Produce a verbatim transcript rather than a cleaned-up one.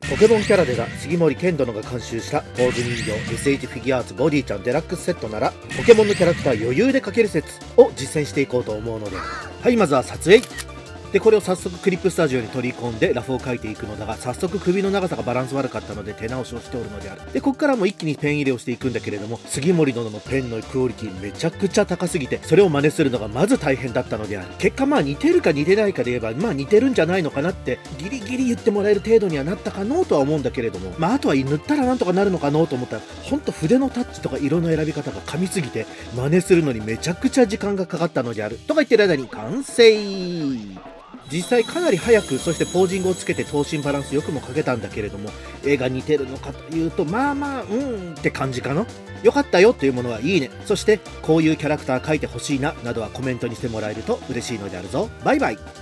ポケモンキャラデザ杉森健殿が監修したポーズ人形 エスエイチ フィギュアーツボディちゃんデラックスセットならポケモンのキャラクター余裕で描ける説を実践していこうと思うので、はい、まずは撮影で、これを早速クリップスタジオに取り込んでラフを描いていくのだが、早速首の長さがバランス悪かったので手直しをしておるのである。でここからも一気にペン入れをしていくんだけれども、杉森殿のペンのクオリティめちゃくちゃ高すぎて、それを真似するのがまず大変だったのである。結果まあ似てるか似てないかで言えば、まあ似てるんじゃないのかなってギリギリ言ってもらえる程度にはなったかのうとは思うんだけれども、まああとは塗ったらなんとかなるのかのうと思ったら、ほんと筆のタッチとか色の選び方が噛みすぎて真似するのにめちゃくちゃ時間がかかったのであるとか言ってる間に完成。実際かなり早く、そしてポージングをつけて頭身バランスよくも描けたんだけれども、絵が似てるのかというと、まあまあうーんって感じかな。良かったよというものはいいね、そしてこういうキャラクター描いてほしいななどはコメントにしてもらえると嬉しいのであるぞ。バイバイ。